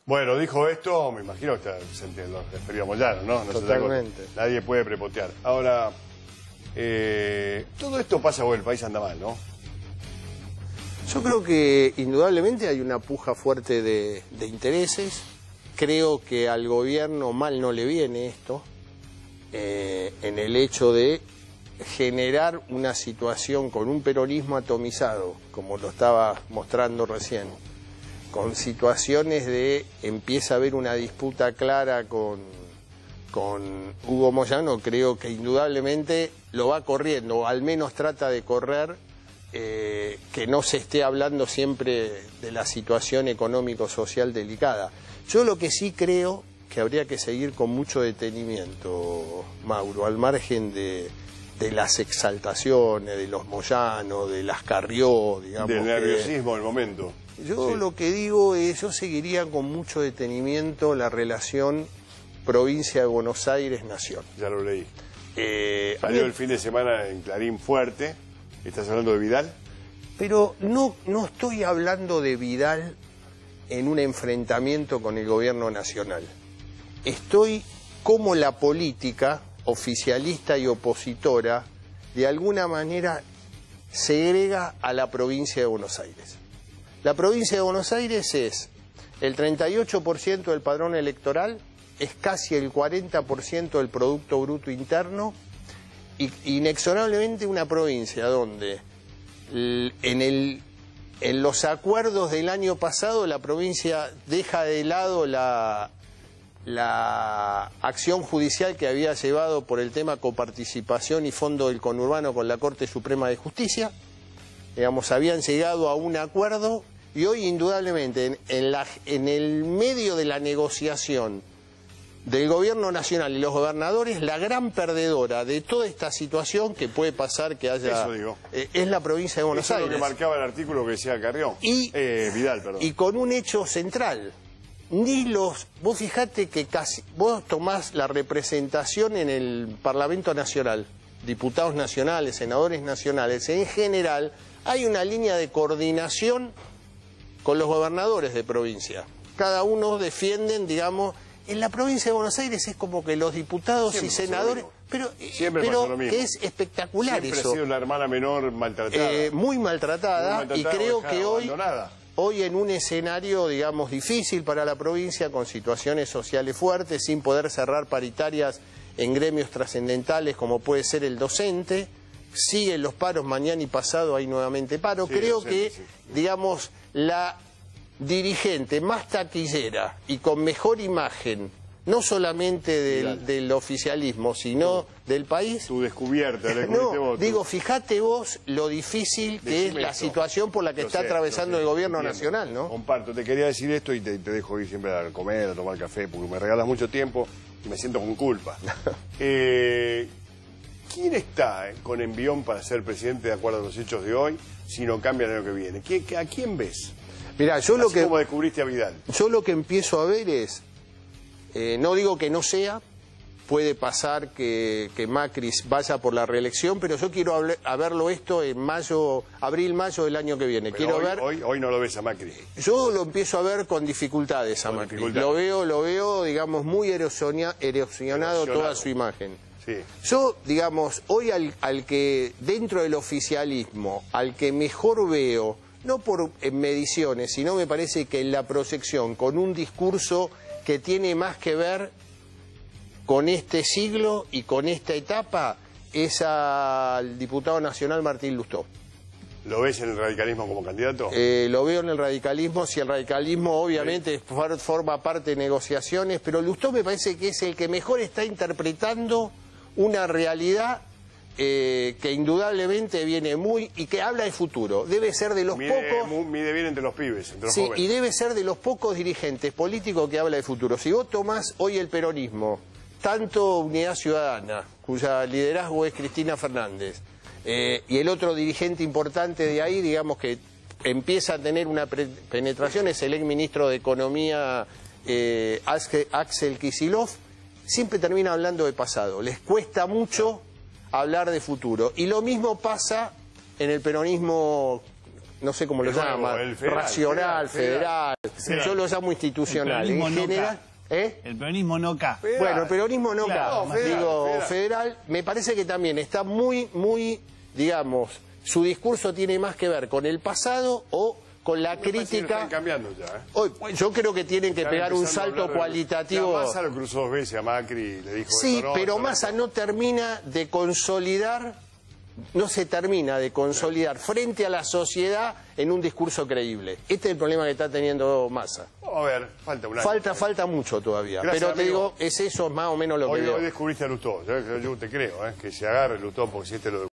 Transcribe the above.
Bueno, dijo esto, me imagino que nos refería a Moyano, ¿no? Totalmente. Nadie puede prepotear. Ahora, todo esto pasa porque el país anda mal, ¿no? Yo creo que indudablemente hay una puja fuerte de intereses. Creo que al gobierno mal no le viene esto, en el hecho de generar una situación con un peronismo atomizado, como lo estaba mostrando recién, con situaciones de empieza a haber una disputa clara con Hugo Moyano. Creo que indudablemente lo va corriendo, o al menos trata de correr, que no se esté hablando siempre de la situación económico-social delicada. Yo lo que sí creo que habría que seguir con mucho detenimiento, Mauro, al margen de las exaltaciones, de los Moyano, de las Carrió, digamos. Del nerviosismo del momento. Yo lo que digo es, yo seguiría con mucho detenimiento la relación provincia de Buenos Aires-Nación. Ya lo leí. Salió el fin de semana en Clarín fuerte. ¿Estás hablando de Vidal? Pero no estoy hablando de Vidal en un enfrentamiento con el gobierno nacional. Estoy como la política oficialista y opositora de alguna manera segrega a la provincia de Buenos Aires. La provincia de Buenos Aires es el 38% del padrón electoral, es casi el 40% del Producto Bruto Interno, y inexorablemente una provincia donde en los acuerdos del año pasado la provincia deja de lado la acción judicial que había llevado por el tema coparticipación y fondo del conurbano con la Corte Suprema de Justicia. Digamos, habían llegado a un acuerdo y hoy indudablemente en el medio de la negociación del gobierno nacional y los gobernadores, la gran perdedora de toda esta situación que puede pasar que haya... Eso digo. Es la provincia de Buenos Aires. Eso es lo que marcaba el artículo que decía Carrió. Vidal, perdón. Y con un hecho central. Vos fijate que vos tomás la representación en el Parlamento Nacional, diputados nacionales, senadores nacionales, en general hay una línea de coordinación con los gobernadores de provincia. Cada uno defienden, digamos... En la provincia de Buenos Aires es como que los diputados siempre y senadores... Pero que es espectacular. Siempre eso. Ha sido la hermana menor maltratada. Muy maltratada, y creo que hoy en un escenario, digamos, difícil para la provincia, con situaciones sociales fuertes, sin poder cerrar paritarias en gremios trascendentales como puede ser el docente, siguen los paros, mañana y pasado hay nuevamente paro. Sí, creo que, digamos, la dirigente más taquillera y con mejor imagen, no solamente del oficialismo, sino del país. Tu descubierta, digo, fíjate vos lo difícil que es la situación por la que está atravesando el gobierno nacional, ¿no? Comparto, te quería decir esto y te dejo ir siempre a comer, a tomar café, porque me regalas mucho tiempo y me siento con culpa. ¿Quién está con envión para ser presidente de acuerdo a los hechos de hoy si no cambia el año que viene? ¿A quién ves? Mirá, ¿Cómo descubriste a Vidal? Yo lo que empiezo a ver es, no digo que no sea, puede pasar que Macri vaya por la reelección, pero yo quiero verlo esto en abril, mayo del año que viene. Pero hoy no lo ves a Macri. Yo lo empiezo a ver con dificultades a Macri. Lo veo, digamos, muy erosionado toda su imagen. Sí. Yo, digamos, hoy al que dentro del oficialismo, al que mejor veo, no por mediciones, sino me parece que en la proyección, con un discurso que tiene más que ver con este siglo y con esta etapa, es al diputado nacional Martín Lustó. ¿Lo ves en el radicalismo como candidato? Lo veo en el radicalismo, si el radicalismo obviamente forma parte de negociaciones, pero Lustó me parece que es el que mejor está interpretando una realidad que indudablemente viene y que habla de futuro. Debe ser de los pocos... Mide bien entre los pibes, entre los jóvenes. Y debe ser de los pocos dirigentes políticos que habla de futuro. Si vos tomás hoy el peronismo, tanto Unidad Ciudadana, cuya liderazgo es Cristina Fernández, y el otro dirigente importante de ahí, digamos que empieza a tener una penetración, es el exministro de Economía Axel Kicillof, siempre termina hablando de pasado. Les cuesta mucho hablar de futuro. Y lo mismo pasa en el peronismo no sé cómo lo llama, el federal, racional, federal. Yo lo llamo institucional. En general, el peronismo no cae. bueno, el peronismo no Claro, cae. Digo, federal. federal, me parece que también está muy, digamos, su discurso tiene más que ver con el pasado o con la Me parece que lo crítica. están cambiando ya, ¿eh? Hoy, yo creo que tienen que Están pegar un empezando a salto hablar de- cualitativo. Ya Massa lo cruzó 2 veces a Macri y le dijo Sí, esto no, pero esto no. Massa no termina de consolidar, no se termina de consolidar frente a la sociedad en un discurso creíble. Este es el problema que está teniendo Massa. Vamos a ver, falta un año. Falta mucho todavía. Gracias, pero te amigo. digo, es eso más o menos lo que Hoy veo. descubriste a Lustó, yo te creo, que se agarre Lustó porque si este lo